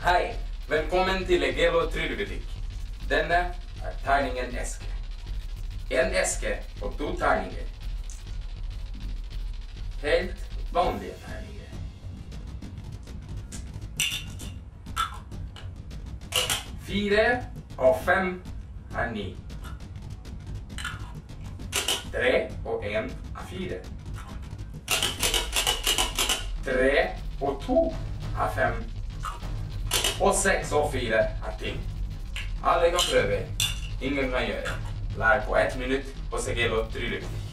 Hei, velkommen til Legelo tryllebutikk. Denne er terningen eske. En eske og 2 terninger. Helt vanlige terninger. 4 og 5 er 9. 3 og 1 er 4. 3 og 2 er 5. Og 6 og 4 er 10. Alle kan prøve. Ingen kan gjøre. Lær på 1 minutt på Legelo tryllebutikk.